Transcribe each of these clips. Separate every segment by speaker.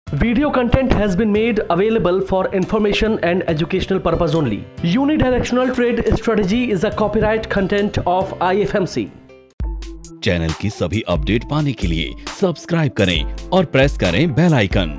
Speaker 1: Video content has been made available for information and educational purpose only. Unidirectional trade strategy is a copyright content of IFMC.
Speaker 2: Channel की सभी update पाने के लिए subscribe करें और press करें bell icon.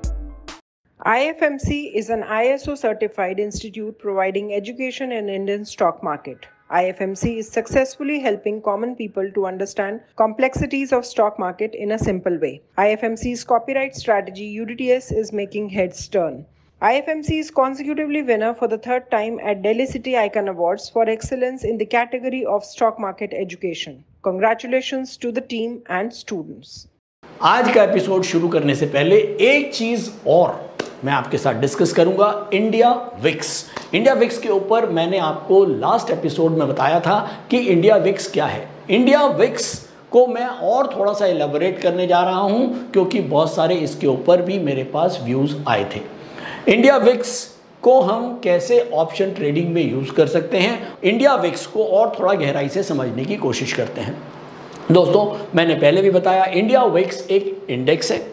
Speaker 3: IFMC is an ISO certified institute providing education in Indian stock market. IFMC is successfully helping common people to understand complexities of stock market in a simple way. IFMC's copyright strategy UDTS is making heads turn. IFMC is consecutively winner for the third time at Delhi City Icon Awards for excellence in the category of stock market education. Congratulations to the team and students.
Speaker 4: आज का episode शुरू करने से पहले एक चीज और मैं आपके साथ डिस्कस करूंगा, इंडिया विक्स। इंडिया विक्स के ऊपर मैंने आपको लास्ट एपिसोड में बताया था कि इंडिया विक्स क्या है। इंडिया विक्स को मैं और थोड़ा सा एलेबोरेट करने जा रहा हूं क्योंकि बहुत सारे इसके ऊपर भी मेरे पास व्यूज आए थे। इंडिया विक्स को हम कैसे ऑप्शन ट्रेडिंग में यूज कर सकते हैं, इंडिया विक्स को और थोड़ा गहराई से समझने की कोशिश करते हैं। दोस्तों, मैंने पहले भी बताया, इंडिया विक्स एक इंडेक्स है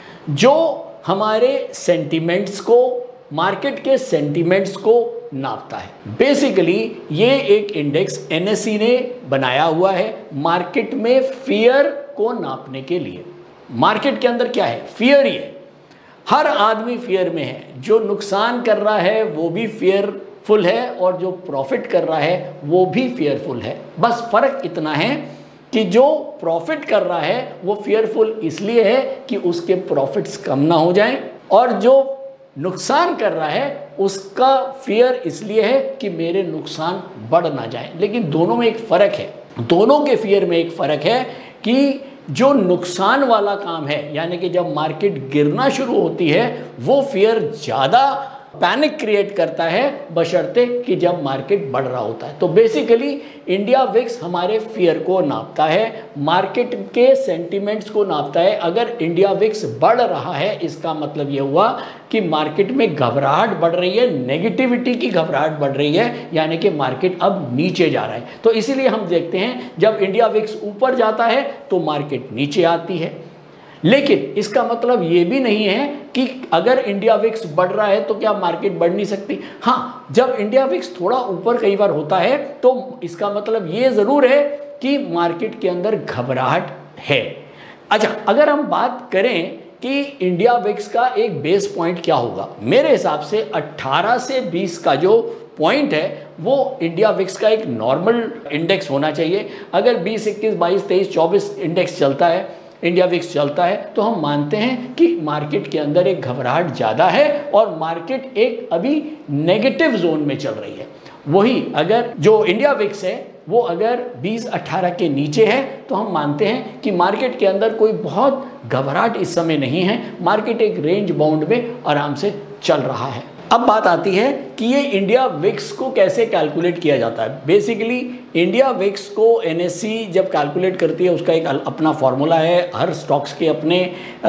Speaker 4: जो हमारे सेंटीमेंट्स को, मार्केट के सेंटीमेंट्स को नापता है। बेसिकली ये एक इंडेक्स एनएसई ने बनाया हुआ है मार्केट में फियर को नापने के लिए। मार्केट के अंदर क्या है? फियर ही है। हर आदमी फियर में है। जो नुकसान कर रहा है वो भी फियरफुल है और जो प्रॉफिट कर रहा है वो भी फियरफुल है। बस फर्क इतना है कि जो प्रॉफिट कर रहा है वो फियरफुल इसलिए है कि उसके प्रॉफिट्स कम ना हो जाएं, और जो नुकसान कर रहा है उसका फियर इसलिए है कि मेरे नुकसान बढ़ ना जाएं। लेकिन दोनों में एक फ़र्क है, दोनों के फियर में एक फ़र्क है कि जो नुकसान वाला काम है, यानी कि जब मार्केट गिरना शुरू होती है, वो फियर ज़्यादा पैनिक क्रिएट करता है बशर्ते कि जब मार्केट बढ़ रहा होता है। तो बेसिकली इंडिया विक्स हमारे फियर को नापता है, मार्केट के सेंटीमेंट्स को नापता है। अगर इंडिया विक्स बढ़ रहा है इसका मतलब ये हुआ कि मार्केट में घबराहट बढ़ रही है, नेगेटिविटी की घबराहट बढ़ रही है, यानी कि मार्केट अब नीचे जा रहा है। तो इसीलिए हम देखते हैं जब इंडिया विक्स ऊपर जाता है तो मार्केट नीचे आती है। लेकिन इसका मतलब ये भी नहीं है कि अगर इंडिया विक्स बढ़ रहा है तो क्या मार्केट बढ़ नहीं सकती। हाँ, जब इंडिया विक्स थोड़ा ऊपर कई बार होता है तो इसका मतलब ये ज़रूर है कि मार्केट के अंदर घबराहट है। अच्छा, अगर हम बात करें कि इंडिया विक्स का एक बेस पॉइंट क्या होगा, मेरे हिसाब से 18 से 20 का जो पॉइंट है वो इंडिया विक्स का एक नॉर्मल इंडेक्स होना चाहिए। अगर 20, 21, 22, 23, 24 इंडेक्स चलता है, इंडिया विक्स चलता है, तो हम मानते हैं कि मार्केट के अंदर एक घबराहट ज़्यादा है और मार्केट एक अभी नेगेटिव जोन में चल रही है। वही अगर जो इंडिया विक्स है वो अगर 20-18 के नीचे है तो हम मानते हैं कि मार्केट के अंदर कोई बहुत घबराहट इस समय नहीं है, मार्केट एक रेंज बाउंड में आराम से चल रहा है। अब बात आती है कि ये इंडिया विक्स को कैसे कैलकुलेट किया जाता है। बेसिकली इंडिया विक्स को एनएसई जब कैलकुलेट करती है उसका एक अपना फॉर्मूला है। हर स्टॉक्स के अपने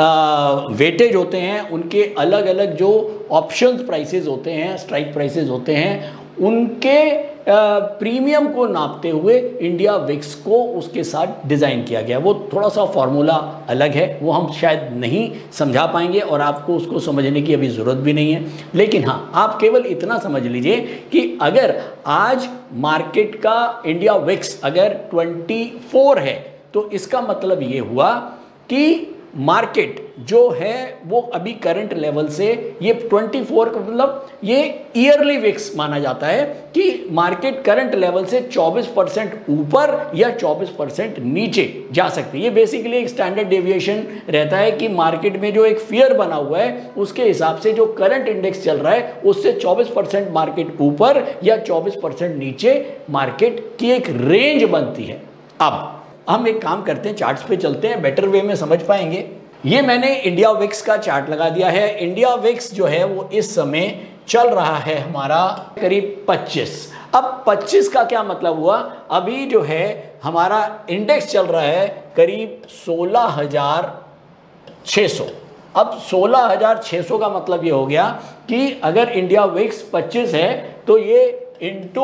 Speaker 4: वेटेज होते हैं, उनके अलग अलग जो ऑप्शंस प्राइसेस होते हैं, स्ट्राइक प्राइसेस होते हैं, उनके प्रीमियम को नापते हुए इंडिया विक्स को उसके साथ डिज़ाइन किया गया। वो थोड़ा सा फॉर्मूला अलग है, वो हम शायद नहीं समझा पाएंगे और आपको उसको समझने की अभी ज़रूरत भी नहीं है। लेकिन हाँ, आप केवल इतना समझ लीजिए कि अगर आज मार्केट का इंडिया विक्स अगर 24 है तो इसका मतलब ये हुआ कि मार्केट जो है वो अभी करंट लेवल से ये 24 का मतलब ये ईयरली विक्स माना जाता है कि मार्केट करंट लेवल से 24% ऊपर या 24% नीचे जा सकती है। ये बेसिकली एक स्टैंडर्ड डेविएशन रहता है कि मार्केट में जो एक फियर बना हुआ है उसके हिसाब से जो करंट इंडेक्स चल रहा है उससे 24% मार्केट ऊपर या 24% नीचे मार्केट की एक रेंज बनती है। अब हम एक काम करते हैं, चार्ट्स पे चलते हैं, बेटर वे में समझ पाएंगे। ये मैंने इंडिया विक्स का चार्ट लगा दिया है। इंडिया विक्स जो है वो इस समय चल रहा है हमारा करीब 25। अब 25 का क्या मतलब हुआ, अभी जो है हमारा इंडेक्स चल रहा है करीब 16,600। अब 16,600 का मतलब ये हो गया कि अगर इंडिया विक्स 25 है तो ये इंटू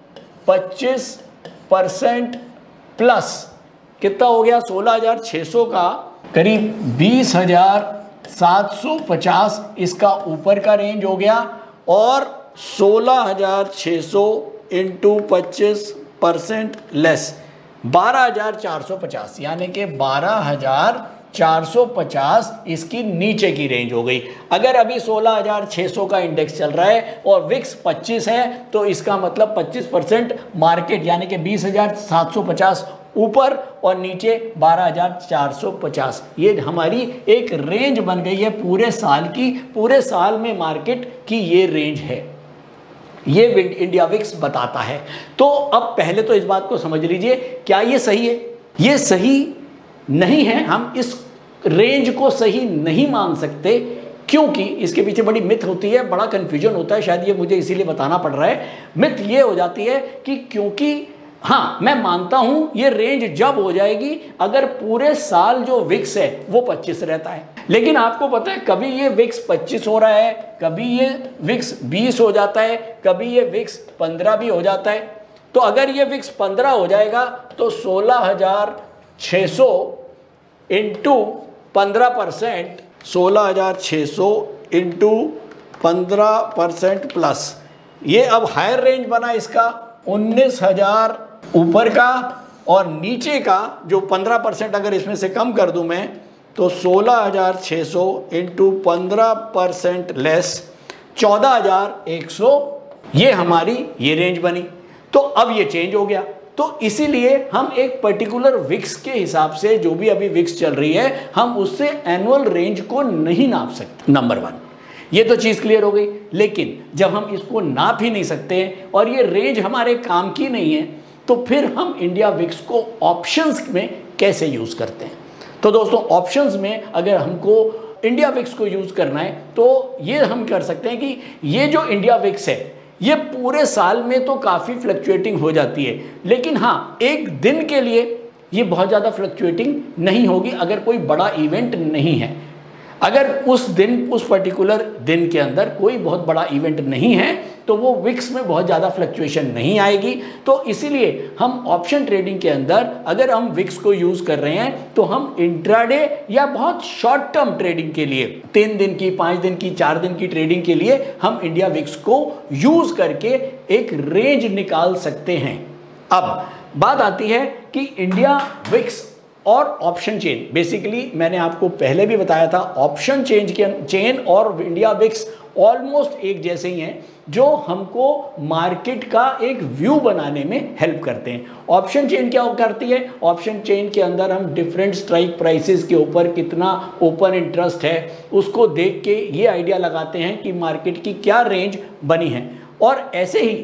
Speaker 4: 25% प्लस कितना हो गया, 16,600 का करीब 20,000 16,750 इसका ऊपर का रेंज हो गया, और 16,600 इंटू 25% लेस 12,450, यानी कि 12,450 इसकी नीचे की रेंज हो गई। अगर अभी 16,600 का इंडेक्स चल रहा है और विक्स 25 है, तो इसका मतलब 25% मार्केट यानी कि 20,750 ऊपर और नीचे 12,450। ये हमारी एक रेंज बन गई है पूरे साल की। पूरे साल में मार्केट की ये रेंज है, ये इंडिया विक्स बताता है। तो अब पहले तो इस बात को समझ लीजिए, क्या ये सही है? ये सही नहीं है। हम इस रेंज को सही नहीं मान सकते, क्योंकि इसके पीछे बड़ी मिथ होती है, बड़ा कंफ्यूजन होता है। शायद ये मुझे इसीलिए बताना पड़ रहा है। मिथ ये हो जाती है कि क्योंकि हाँ, मैं मानता हूं ये रेंज जब हो जाएगी अगर पूरे साल जो विक्स है वो 25 रहता है। लेकिन आपको पता है कभी ये विक्स 25 हो रहा है, कभी ये विक्स 20 हो जाता है, कभी ये विक्स 15 भी हो जाता है। तो अगर ये विक्स 15 हो जाएगा तो 16,600 इंटू 15%, 16,600 इंटू 15% प्लस, ये अब हायर रेंज बना इसका 19,000 ऊपर का, और नीचे का जो 15% अगर इसमें से कम कर दूं मैं तो 16,600 इंटू 15% लेस 14,100, ये हमारी ये रेंज बनी। तो अब ये चेंज हो गया। तो इसीलिए हम एक पर्टिकुलर विक्स के हिसाब से, जो भी अभी विक्स चल रही है, हम उससे एनुअल रेंज को नहीं नाप सकते। नंबर 1, ये तो चीज़ क्लियर हो गई। लेकिन जब हम इसको नाप ही नहीं सकते और ये रेंज हमारे काम की नहीं है, तो फिर हम इंडिया विक्स को ऑप्शंस में कैसे यूज़ करते हैं? तो दोस्तों, ऑप्शंस में अगर हमको इंडिया विक्स को यूज़ करना है तो ये हम कर सकते हैं कि ये जो इंडिया विक्स है ये पूरे साल में तो काफ़ी फ्लक्चुएटिंग हो जाती है, लेकिन हाँ, एक दिन के लिए ये बहुत ज़्यादा फ्लक्चुएटिंग नहीं होगी अगर कोई बड़ा इवेंट नहीं है। अगर उस दिन, उस पर्टिकुलर दिन के अंदर कोई बहुत बड़ा इवेंट नहीं है तो वो विक्स में बहुत ज़्यादा फ्लक्चुएशन नहीं आएगी। तो इसीलिए हम ऑप्शन ट्रेडिंग के अंदर अगर हम विक्स को यूज़ कर रहे हैं तो हम इंट्राडे या बहुत शॉर्ट टर्म ट्रेडिंग के लिए 3 दिन की, 5 दिन की, 4 दिन की ट्रेडिंग के लिए हम इंडिया विक्स को यूज़ करके एक रेंज निकाल सकते हैं। अब बात आती है कि इंडिया विक्स और ऑप्शन चेन, बेसिकली मैंने आपको पहले भी बताया था, ऑप्शन चेन और इंडिया विक्स ऑलमोस्ट एक जैसे ही हैं, जो हमको मार्केट का एक व्यू बनाने में हेल्प करते हैं। ऑप्शन चेन क्या करती है? ऑप्शन चेन के अंदर हम डिफरेंट स्ट्राइक प्राइसेस के ऊपर कितना ओपन इंटरेस्ट है उसको देख के ये आइडिया लगाते हैं कि मार्केट की क्या रेंज बनी है। और ऐसे ही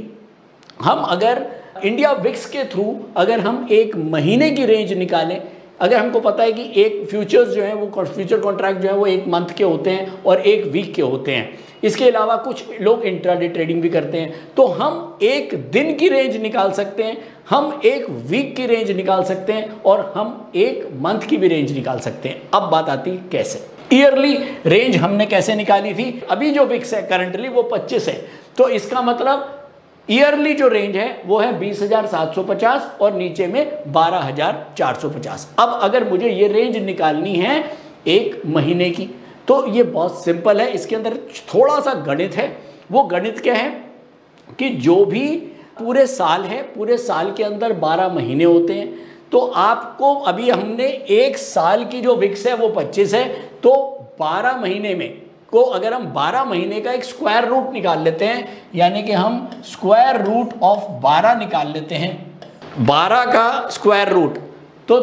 Speaker 4: हम अगर इंडिया विक्स के थ्रू अगर हम एक महीने की रेंज निकालें, अगर हमको पता है कि एक फ्यूचर्स जो है वो फ्यूचर कॉन्ट्रैक्ट जो है वो 1 मंथ के होते हैं और 1 वीक के होते हैं, इसके अलावा कुछ लोग इंट्राडे ट्रेडिंग भी करते हैं, तो हम एक दिन की रेंज निकाल सकते हैं, हम 1 वीक की रेंज निकाल सकते हैं और हम 1 मंथ की भी रेंज निकाल सकते हैं। अब बात आती है कैसे। ईयरली रेंज हमने कैसे निकाली थी? अभी जो विक्स है करंटली वो 25 है, तो इसका मतलब ईयरली जो रेंज है वो है 20,750 और नीचे में 12,450। अब अगर मुझे ये रेंज निकालनी है 1 महीने की, तो ये बहुत सिंपल है। इसके अंदर थोड़ा सा गणित है। वो गणित क्या है कि जो भी पूरे साल है, पूरे साल के अंदर 12 महीने होते हैं, तो आपको अभी हमने 1 साल की जो विक्स है वो 25 है, तो 12 महीने में को अगर हम 12 महीने का एक स्क्वायर रूट निकाल लेते हैं, यानी कि हम स्क्वायर रूट ऑफ 12 निकाल लेते हैं, 12 का स्क्वायर रूट, तो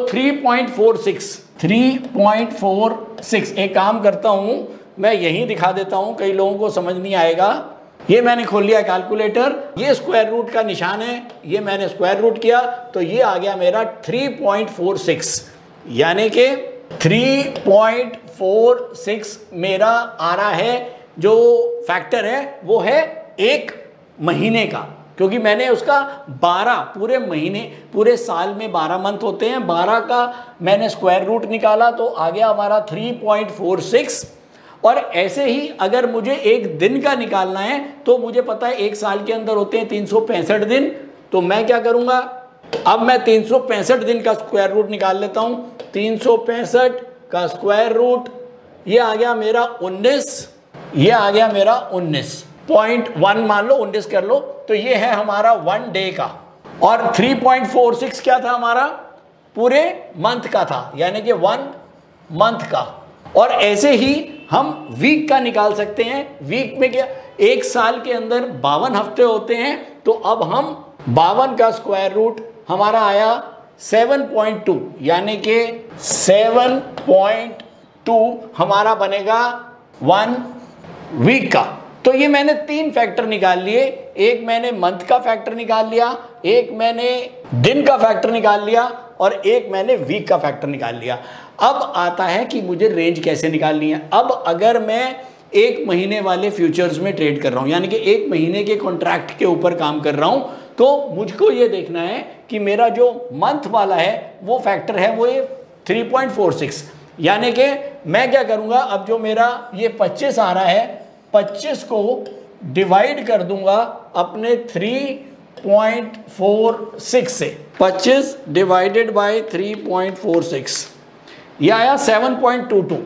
Speaker 4: 3.46। एक काम करता हूं, मैं यहीं दिखा देता हूं, कई लोगों को समझ नहीं आएगा। ये मैंने खोल लिया कैलकुलेटर, ये स्क्वायर रूट का निशान है, ये मैंने स्क्वायर रूट किया तो ये आ गया मेरा 3.46, यानी कि 3.46 मेरा आ रहा है। जो फैक्टर है वो है 1 महीने का, क्योंकि मैंने उसका 12 पूरे महीने, पूरे साल में 12 मंथ होते हैं, 12 का मैंने स्क्वायर रूट निकाला तो आ गया हमारा 3.46। और ऐसे ही अगर मुझे 1 दिन का निकालना है तो मुझे पता है 1 साल के अंदर होते हैं 365 दिन, तो मैं क्या करूंगा, अब मैं 365 दिन का स्क्वायर रूट निकाल लेता हूं। 365 का स्क्वायर रूट ये आ गया मेरा 19, ये आ गया मेरा 19.1 मान लो, 19 कर लो, तो ये है हमारा 1 डे का। और 3.46 क्या था हमारा, पूरे मंथ का था, यानी कि 1 मंथ का। और ऐसे ही हम वीक का निकाल सकते हैं। वीक में क्या, एक साल के अंदर 52 हफ्ते होते हैं, तो अब हम 52 का स्क्वायर रूट हमारा आया 7.2, यानी कि 7.2 हमारा बनेगा 1 वीक का। तो ये मैंने 3 फैक्टर निकाल लिए, एक मैंने मंथ का फैक्टर निकाल लिया, एक मैंने दिन का फैक्टर निकाल लिया, और एक मैंने वीक का फैक्टर निकाल लिया। अब आता है कि मुझे रेंज कैसे निकालनी है। अब अगर मैं 1 महीने वाले फ्यूचर्स में ट्रेड कर रहा हूं, यानी कि 1 महीने के कॉन्ट्रैक्ट के ऊपर काम कर रहा हूं, तो मुझको ये देखना है कि मेरा जो मंथ वाला है वो फैक्टर है, वो ये 3.46, यानी कि मैं क्या करूंगा, अब जो मेरा ये 25 आ रहा है, 25 को डिवाइड कर दूंगा अपने 3.46 से। 25 डिवाइडेड बाय 3.46, ये आया 7.22,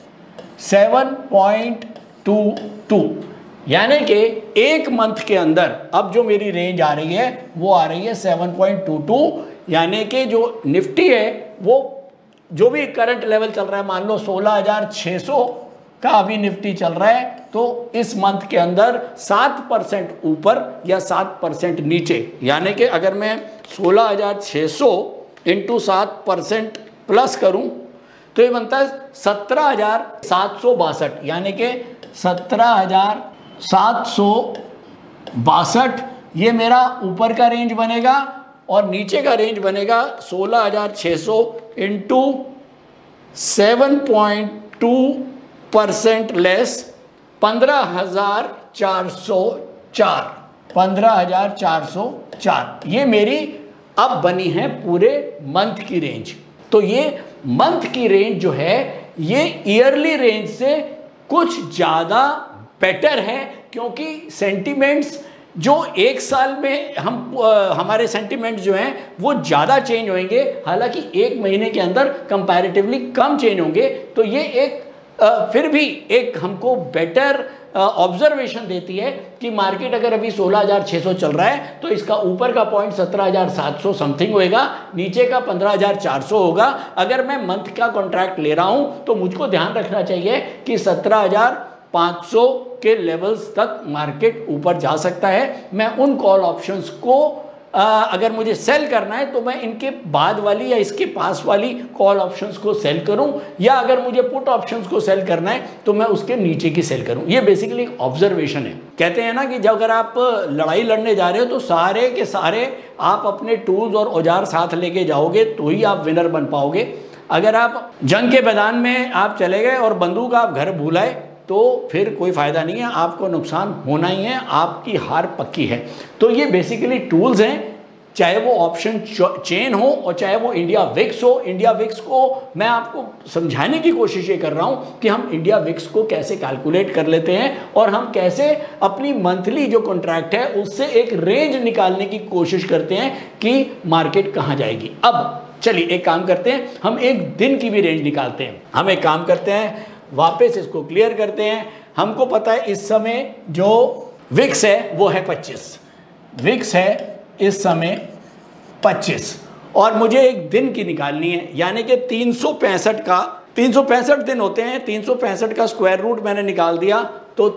Speaker 4: 7.22, यानी कि 1 मंथ के अंदर अब जो मेरी रेंज आ रही है वो आ रही है 7.22, यानी कि जो निफ्टी है वो जो भी करंट लेवल चल रहा है, मान लो 16,600 का अभी निफ्टी चल रहा है, तो इस मंथ के अंदर 7% ऊपर या 7% नीचे, यानी कि अगर मैं 16,600 इंटू 7% प्लस करूं तो ये बनता है 17,762, यानी कि 17,762 ये मेरा ऊपर का रेंज बनेगा, और नीचे का रेंज बनेगा 16,600 इंटू 7.2% लेस 15,404, 15,404, ये मेरी अब बनी है पूरे मंथ की रेंज। तो ये मंथ की रेंज जो है ये ईयरली रेंज से कुछ ज़्यादा बेटर है, क्योंकि सेंटिमेंट्स जो एक साल में हमारे सेंटिमेंट जो हैं वो ज़्यादा चेंज होंगे, हालांकि 1 महीने के अंदर कंपैरेटिवली कम चेंज होंगे। तो ये एक फिर भी एक हमको बेटर ऑब्जर्वेशन देती है कि मार्केट अगर अभी 16,600 चल रहा है तो इसका ऊपर का पॉइंट 17,700 समथिंग होएगा, नीचे का 15,400 होगा। अगर मैं मंथ का कॉन्ट्रैक्ट ले रहा हूं तो मुझको ध्यान रखना चाहिए कि 17,500 के लेवल्स तक मार्केट ऊपर जा सकता है। मैं उन कॉल ऑप्शंस को अगर मुझे सेल करना है तो मैं इनके बाद वाली या इसके पास वाली कॉल ऑप्शंस को सेल करूं, या अगर मुझे पुट ऑप्शंस को सेल करना है तो मैं उसके नीचे की सेल करूं। ये बेसिकली एक ऑब्जर्वेशन है। कहते हैं ना कि जब अगर आप लड़ाई लड़ने जा रहे हो तो सारे के सारे आप अपने टूल्स और औजार साथ लेके जाओगे तो ही आप विनर बन पाओगे। अगर आप जंग के मैदान में आप चले गए और बंदूक आप घर भूलाए तो फिर कोई फ़ायदा नहीं है, आपको नुकसान होना ही है, आपकी हार पक्की है। तो ये बेसिकली टूल्स हैं, चाहे वो ऑप्शन चेन हो और चाहे वो इंडिया विक्स हो। इंडिया विक्स को मैं आपको समझाने की कोशिश ये कर रहा हूँ कि हम इंडिया विक्स को कैसे कैलकुलेट कर लेते हैं और हम कैसे अपनी मंथली जो कॉन्ट्रैक्ट है उससे एक रेंज निकालने की कोशिश करते हैं कि मार्केट कहाँ जाएगी। अब चलिए एक काम करते हैं, हम एक दिन की भी रेंज निकालते हैं। हम एक काम करते हैं, वापस इसको क्लियर करते हैं। हमको पता है इस समय जो विक्स है वो है 25, विक्स है इस समय 25, और मुझे एक दिन की निकालनी है, यानी कि 365 का 365 दिन होते हैं। 365 का स्क्वायर रूट मैंने निकाल दिया, तो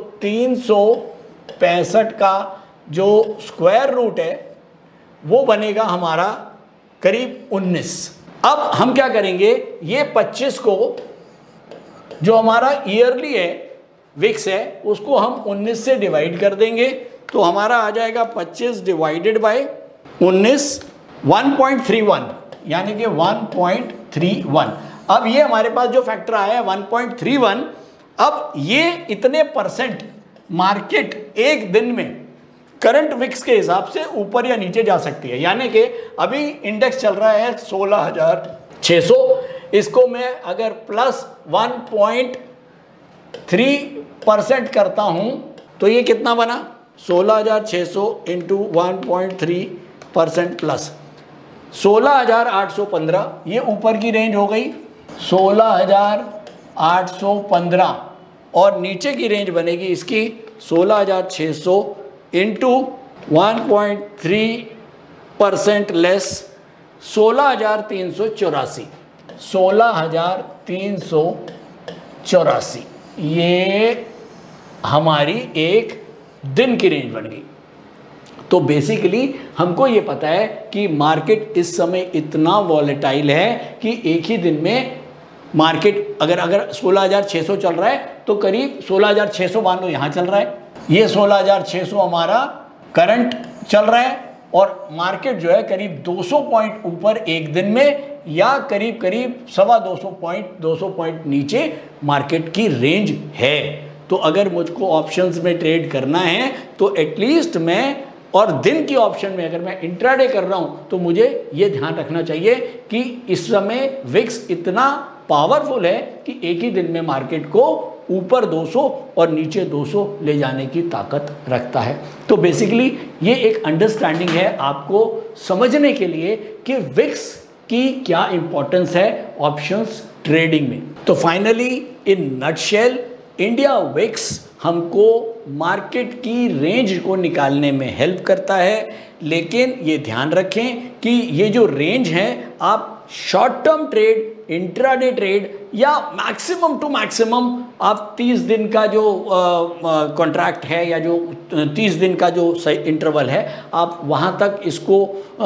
Speaker 4: 365 का जो स्क्वायर रूट है वो बनेगा हमारा करीब 19। अब हम क्या करेंगे, ये 25 को जो हमारा ईयरली है विक्स है उसको हम 19 से डिवाइड कर देंगे, तो हमारा आ जाएगा 25 डिवाइडेड बाय 19 1.31, यानी कि 1.31। अब ये हमारे पास जो फैक्टर आया है 1.31, अब ये इतने परसेंट मार्केट एक दिन में करंट विक्स के हिसाब से ऊपर या नीचे जा सकती है। यानी कि अभी इंडेक्स चल रहा है 16,600, इसको मैं अगर प्लस 1.3% करता हूं तो ये कितना बना, 16,600 इंटू 1.3% प्लस 16,815, ये ऊपर की रेंज हो गई। 16,815 16,815 और नीचे की रेंज बनेगी इसकी 16,600 इंटू 1.3% लेस 16,384, 16,384 ये हमारी एक दिन की रेंज बन गई। तो बेसिकली हमको ये पता है कि मार्केट इस समय इतना वॉलेटाइल है कि एक ही दिन में मार्केट अगर 16,600 चल रहा है तो करीब 16,600 मान लो यहाँ चल रहा है, ये 16,600 हमारा करंट चल रहा है और मार्केट जो है करीब 200 पॉइंट ऊपर एक दिन में या करीब 200 पॉइंट नीचे मार्केट की रेंज है। तो अगर मुझको ऑप्शंस में ट्रेड करना है तो एटलीस्ट मैं, और दिन की ऑप्शन में अगर मैं इंट्राडे कर रहा हूं तो मुझे यह ध्यान रखना चाहिए कि इस समय विक्स इतना पावरफुल है कि एक ही दिन में मार्केट को ऊपर 200 और नीचे 200 ले जाने की ताकत रखता है। तो बेसिकली ये एक अंडरस्टैंडिंग है आपको समझने के लिए कि विक्स की क्या इंपॉर्टेंस है ऑप्शंस ट्रेडिंग में। तो finally in nutshell India VIX हमको मार्केट की रेंज को निकालने में हेल्प करता है, लेकिन ये ध्यान रखें कि ये जो रेंज है आप short term trade, intraday trade या मैक्सिमम टू मैक्सिमम आप 30 दिन का जो कॉन्ट्रैक्ट है या जो 30 दिन का जो इंटरवल है आप वहाँ तक इसको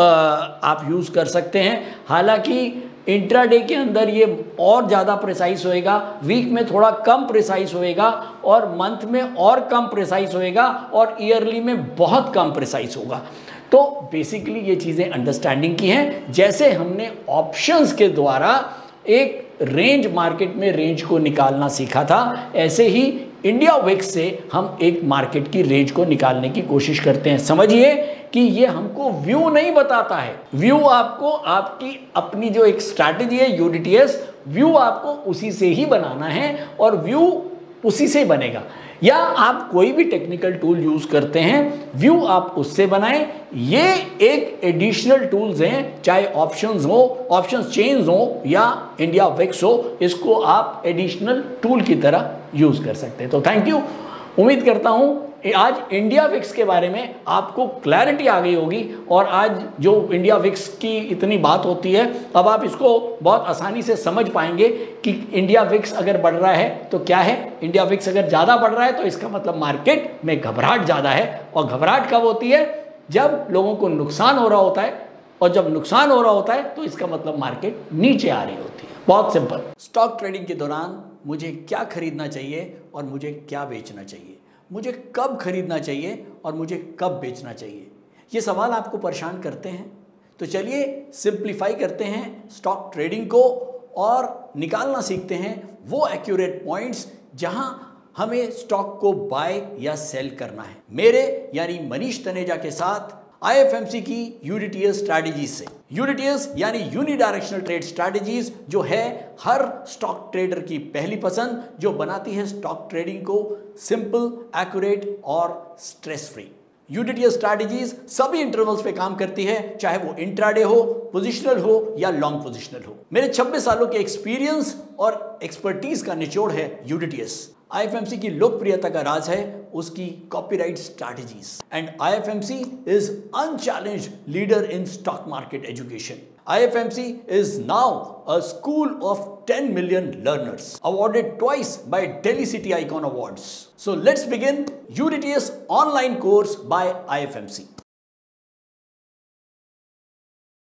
Speaker 4: आप यूज़ कर सकते हैं। हालांकि इंट्राडे के अंदर ये और ज़्यादा प्रिसाइज होएगा, वीक में थोड़ा कम प्रिसाइज होएगा और मंथ में और कम प्रिसाइज होएगा और ईयरली में बहुत कम प्रिसाइज होगा। तो बेसिकली ये चीज़ें अंडरस्टैंडिंग की हैं। जैसे हमने ऑप्शंस के द्वारा एक रेंज, मार्केट में रेंज को निकालना सीखा था, ऐसे ही इंडिया विक्स से हम एक मार्केट की रेंज को निकालने की कोशिश करते हैं। समझिए कि ये हमको व्यू नहीं बताता है, व्यू आपको आपकी अपनी जो एक स्ट्रैटेजी है यूडीटीएस, व्यू आपको उसी से ही बनाना है और व्यू उसी से बनेगा। या आप कोई भी टेक्निकल टूल यूज करते हैं, व्यू आप उससे बनाएं। ये एक एडिशनल टूल्स हैं, चाहे ऑप्शंस हो, ऑप्शंस चेन्स हो या इंडिया विक्स हो, इसको आप एडिशनल टूल की तरह यूज कर सकते हैं। तो थैंक यू, उम्मीद करता हूं आज इंडिया विक्स के बारे में आपको क्लैरिटी आ गई होगी और आज जो इंडिया विक्स की इतनी बात होती है अब आप इसको बहुत आसानी से समझ पाएंगे कि इंडिया विक्स अगर बढ़ रहा है तो क्या है, इंडिया विक्स अगर ज़्यादा बढ़ रहा है तो इसका मतलब मार्केट में घबराहट ज़्यादा है। और घबराहट कब होती है? जब लोगों को नुकसान हो रहा होता है, और जब नुकसान हो रहा होता है तो इसका मतलब मार्केट नीचे आ रही होती है। बहुत सिंपल। स्टॉक ट्रेडिंग के दौरान मुझे क्या खरीदना चाहिए और मुझे क्या बेचना चाहिए, मुझे कब खरीदना चाहिए और मुझे कब बेचना चाहिए, ये सवाल आपको परेशान करते हैं। तो चलिए सिंप्लीफाई करते हैं स्टॉक ट्रेडिंग को और निकालना सीखते हैं वो एक्यूरेट पॉइंट्स जहां हमें स्टॉक को बाय या सेल करना है। मेरे यानी मनीष तनेजा के साथ IFMC की यूडीटीएस स्ट्रैटेजीज से। यूडीटीएस यानी यूनिडायरेक्शनल ट्रेड स्ट्रैटेजीज, जो है हर स्टॉक ट्रेडर की पहली पसंद, जो बनाती है स्टॉक ट्रेडिंग को सिंपल, एक्यूरेट और स्ट्रेस फ्री। यूडीटीएस स्ट्रैटेजीज सभी इंटरवल्स पे काम करती है, चाहे वो इंट्राडे हो, पोजिशनल हो या लॉन्ग पोजिशनल हो। मेरे 26 सालों के एक्सपीरियंस और एक्सपर्टीज का निचोड़ है यूडीटीएस। IFMC की लोकप्रियता का राज है उसकी copyright strategies, and IFMC is unchallenged leader in stock market education. IFMC is now a school of 10 million learners, awarded twice by Delhi City Icon Awards. So let's begin UDTS online course by IFMC.